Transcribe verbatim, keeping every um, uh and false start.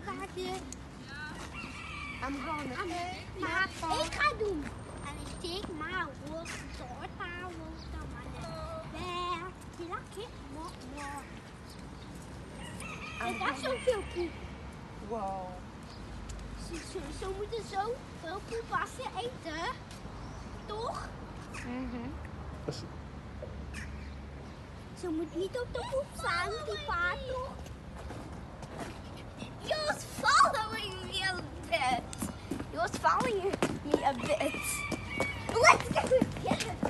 koolkaartje. I'm gonna maar ik ga doen. En ik steek maar wat door haar dan maar net. Je lacht mo mo. En dat is zo'n veel poep. Wow. Zo, zo, zo moeten zo veel poep als je eten. Toch? Mm-hmm. Ze moet niet op de poep staan, die paard toch? He was following me a bit. He was following me a bit. Let's go.